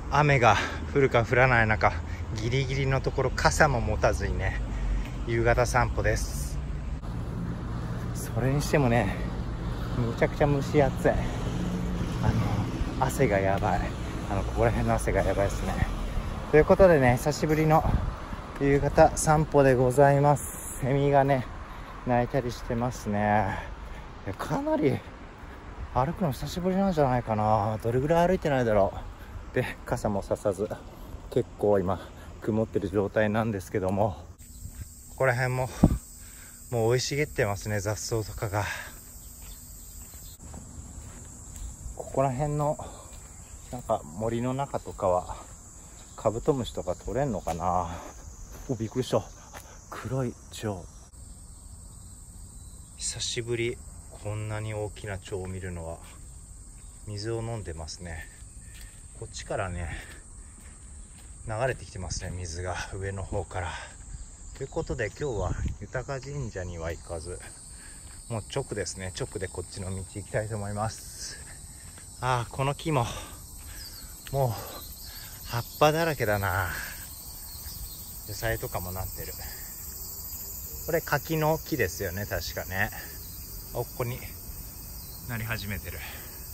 雨が降るか降らない中、ギリギリのところ傘も持たずにね、夕方散歩です。それにしてもね、めちゃくちゃ蒸し暑い。汗がやばい。ここら辺の汗がやばいですね。ということでね、久しぶりの夕方散歩でございます。セミがね鳴いたりしてますね。かなり歩くの久しぶりなんじゃないかな。どれぐらい歩いてないだろう。で、傘もささず、結構今曇ってる状態なんですけども、ここら辺ももう生い茂ってますね、雑草とかが。ここら辺のなんか森の中とかはカブトムシとか取れんのかな。お、びっくりした。黒い蝶。久しぶり、こんなに大きな蝶を見るのは。水を飲んでますね。こっちからね流れてきてますね、水が上の方から。ということで今日は豊神社には行かず、もう直ですね、直でこっちの道行きたいと思います。この木ももう葉っぱだらけだな。野菜とかもなってる。これ柿の木ですよね、確かね。ここになり始めてる。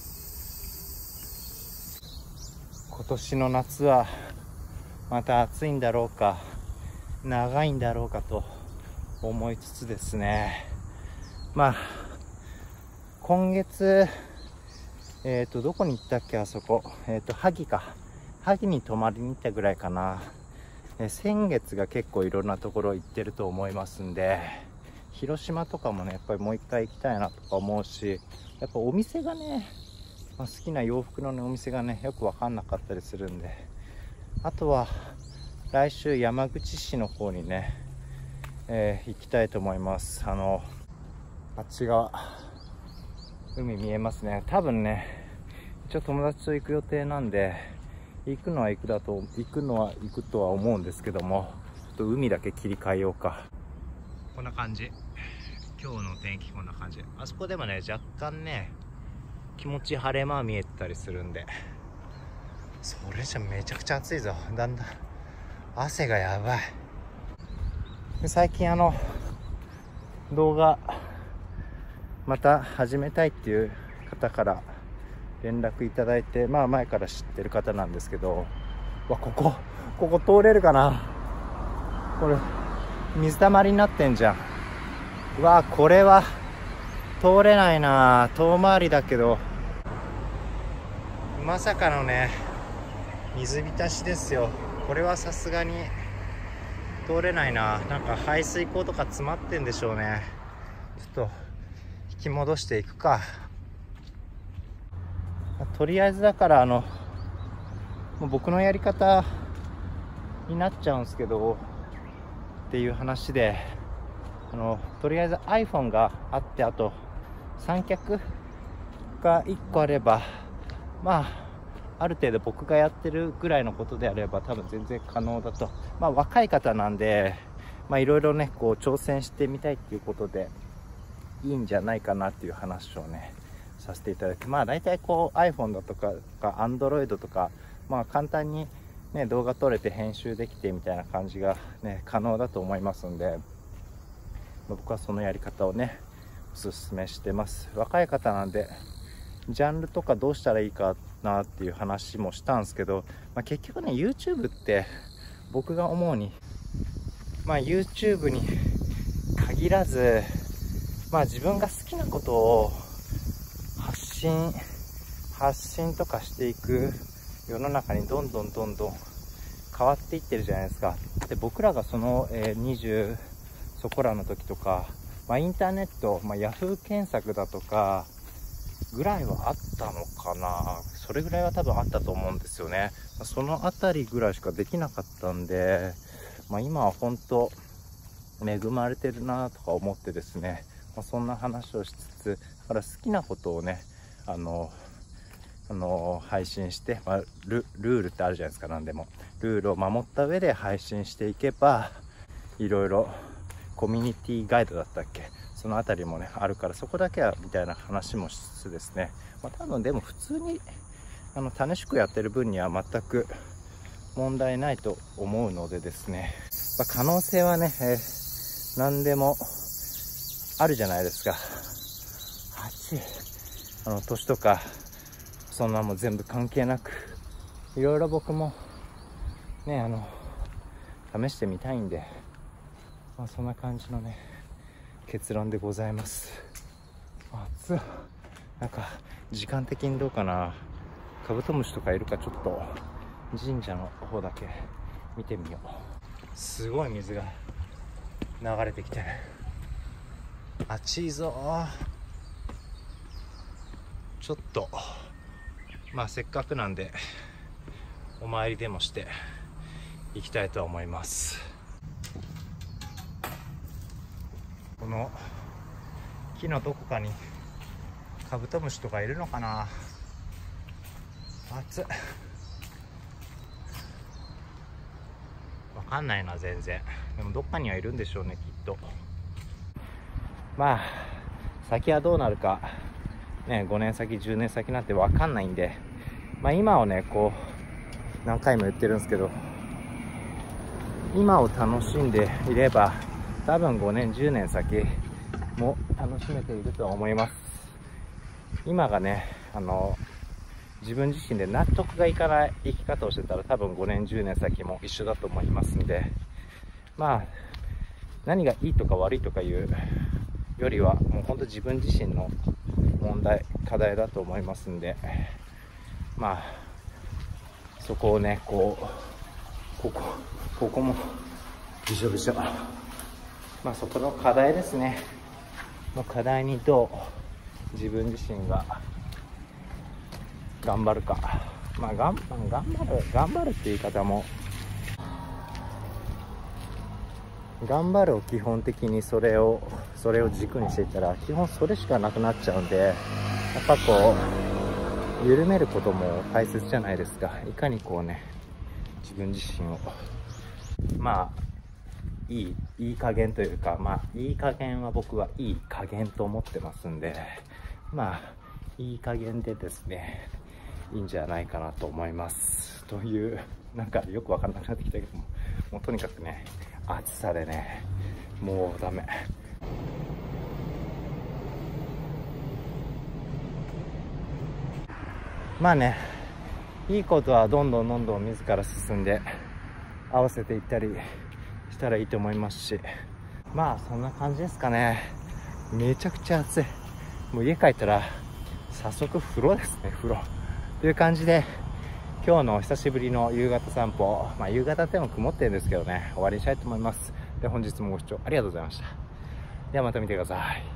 今年の夏はまた暑いんだろうか、長いんだろうかと思いつつですね。今月どこに行ったっけ、あそこ萩か。萩に泊まりに行ったぐらいかな。先月が結構いろんなところ行ってると思いますんで、広島とかもねやっぱりもう一回行きたいなとか思うし、やっぱお店がね、好きな洋服の、ね、お店がねよく分かんなかったりするんで、あとは来週山口市の方にね、行きたいと思います。あっち側海見えますね。多分ね一応友達と行く予定なんで、行くのは行くとは思うんですけども、ちょっと海だけ切り替えようか。こんな感じ。今日の天気こんな感じ。あそこでもね若干ね気持ち晴れ間見えてたりするんで、それじゃめちゃくちゃ暑いぞ。だんだん汗がやばい。で、最近動画また始めたいっていう方から連絡いただいて、前から知ってる方なんですけど、ここ通れるかな。これ水たまりになってんじゃん。これは通れないな。遠回りだけど、まさかのね水浸しですよ。これはさすがに通れないな。なんか排水溝とか詰まってんでしょうね。ちょっと引き戻していくか。とりあえずだからもう僕のやり方になっちゃうんですけどっていう話で、とりあえず iPhone があって、あと三脚が1個あれば、ある程度僕がやってるぐらいのことであれば多分全然可能だと。若い方なんでいろいろねこう挑戦してみたいっていうことでいいんじゃないかなっていう話をねさせていただき、大体こう iPhone だとか Android とか簡単にね動画撮れて編集できてみたいな感じがね可能だと思いますんで、僕はそのやり方をねおすすめしてます。若い方なんでジャンルとかどうしたらいいかなっていう話もしたんですけど、結局ね YouTube って僕が思うにYouTube に限らず、自分が好きなことを発信とかしていく世の中にどんどん変わっていってるじゃないですか。で、僕らがその、20そこらの時とか、インターネット、Yahoo 検索だとかぐらいはあったのかな。それぐらいは多分あったと思うんですよね。そのあたりぐらいしかできなかったんで、今は本当恵まれてるなとか思ってですね、そんな話をしつつ、だから好きなことをね配信して、ルールってあるじゃないですか。何でもルールを守った上で配信していけば、いろいろコミュニティガイドだったっけ、そのあたりもねあるから、そこだけはみたいな話もしつつですね、多分でも普通に楽しくやってる分には全く問題ないと思うのでですね、可能性はね、何でもあるじゃないですか。年とかそんなも全部関係なく、いろいろ僕もね試してみたいんで、そんな感じのね結論でございます。暑い。なんか時間的にどうかな。カブトムシとかいるか、ちょっと神社の方だけ見てみよう。すごい水が流れてきてる。暑いぞ。ちょっとせっかくなんでお参りでもしていきたいと思います。この木のどこかにカブトムシとかいるのかな。暑い。わかんないな、全然。でもどっかにはいるんでしょうね、きっと。先はどうなるかね、5年先10年先なんてわかんないんで、今をねこう何回も言ってるんですけど、今を楽しんでいれば多分5年10年先も楽しめていると思います。今がね自分自身で納得がいかない生き方をしてたら、多分5年10年先も一緒だと思いますんで、何がいいとか悪いとかいうよりは、もう本当自分自身の問題課題だと思いますんで、そこをねここもびしょびしょ、そこの課題ですね。課題にどう自分自身が頑張るか。頑張るって言い方も、頑張るを基本的にそれを軸にしていったら基本それしかなくなっちゃうんで、やっぱ緩めることも大切じゃないですか。いかに自分自身をいい加減というか、いい加減は僕はいい加減と思ってますんで、いい加減でですねいいんじゃないかなと思いますという、よくわかんなくなってきたけどもうとにかくね暑さでねもうダメ。いいことはどんどん自ら進んで合わせていったりしたらいいと思いますし、そんな感じですかね。めちゃくちゃ暑い。もう家帰ったら早速風呂ですね。風呂という感じで、今日の久しぶりの夕方散歩、夕方でも曇ってるんですけどね、終わりにしたいと思います。で、本日もご視聴ありがとうございました。ではまた見てください。